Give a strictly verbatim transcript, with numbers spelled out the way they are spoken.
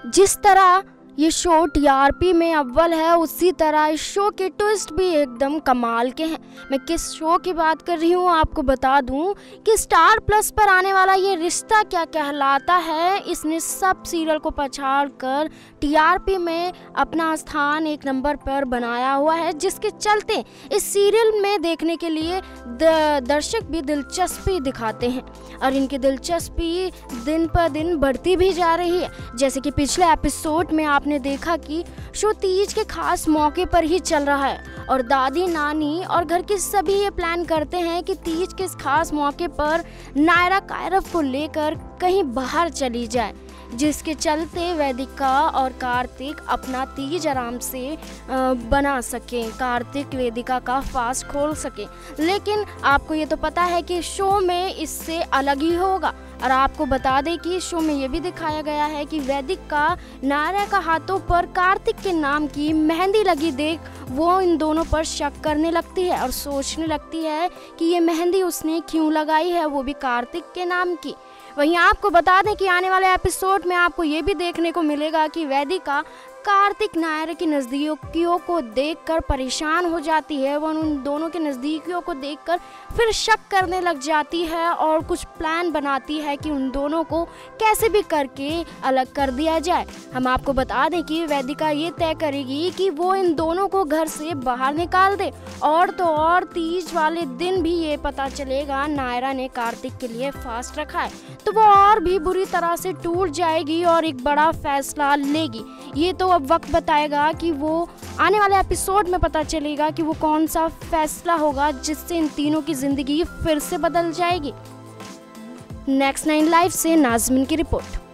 जिस तरह ये शो टीआरपी में अव्वल है, उसी तरह इस शो के ट्विस्ट भी एकदम कमाल के हैं। मैं किस शो की बात कर रही हूँ आपको बता दूँ कि स्टार प्लस पर आने वाला ये रिश्ता क्या कहलाता है, इसने सब सीरियल को पछाड़ कर टीआरपी में अपना स्थान एक नंबर पर बनाया हुआ है, जिसके चलते इस सीरियल में देखने के लिए दर्शक भी दिलचस्पी दिखाते हैं और इनकी दिलचस्पी दिन पर दिन बढ़ती भी जा रही है। जैसे कि पिछले एपिसोड में आप ने देखा कि शो तीज के खास मौके पर ही चल रहा है और दादी, नानी और घर के सभी ये प्लान करते हैं कि तीज के इस खास मौके पर नायरा कायरव को लेकर कहीं बाहर चली जाए, जिसके चलते वेदिका और कार्तिक अपना तीज आराम से बना सकें, कार्तिक वेदिका का फास्ट खोल सके। लेकिन आपको ये तो पता है कि शो में इससे अलग ही होगा। और आपको बता दें कि शो में ये भी दिखाया गया है कि वेदिका नायरा का हाथों पर कार्तिक के नाम की मेहंदी लगी देख वो इन दोनों पर शक करने लगती है और सोचने लगती है कि ये मेहंदी उसने क्यों लगाई है, वो भी कार्तिक के नाम की। वहीं आपको बता दें कि आने वाले एपिसोड में आपको ये भी देखने को मिलेगा कि वेदिका कार्तिक नायरा की नज़दीकियों को देखकर परेशान हो जाती है। वह उन दोनों के नज़दीकियों को देखकर फिर शक करने लग जाती है और कुछ प्लान बनाती है कि उन दोनों को कैसे भी करके अलग कर दिया जाए। हम आपको बता दें कि वेदिका ये तय करेगी कि वो इन दोनों को घर से बाहर निकाल दे और तो और तीज वाले दिन भी ये पता चलेगा नायरा ने कार्तिक के लिए फास्ट रखा है तो वो और भी बुरी तरह से टूट जाएगी और एक बड़ा फैसला लेगी। ये तो अब वक्त बताएगा कि वो आने वाले एपिसोड में पता चलेगा कि वो कौन सा फैसला होगा जिससे इन तीनों की जिंदगी फिर से बदल जाएगी। नेक्स्ट नाइन लाइव से नाज़मीन की रिपोर्ट।